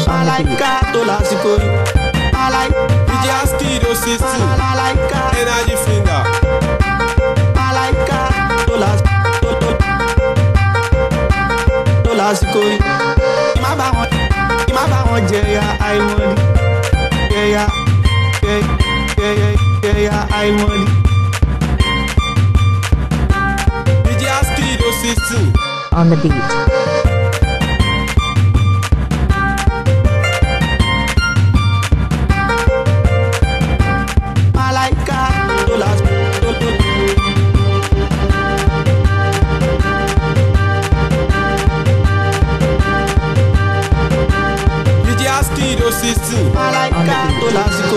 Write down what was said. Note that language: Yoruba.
Malaika tó lásìkò yìí. DJ Skid 060 Energy Finger. Malaika tó lásìkò yìí. Kí má bá wọn jẹ̀yà àìmọ̀dí. Jẹ̀yà àìmọ̀dí. DJ Skid 060 On the beat. DJ Skid 060 Malaika tó lásìkò.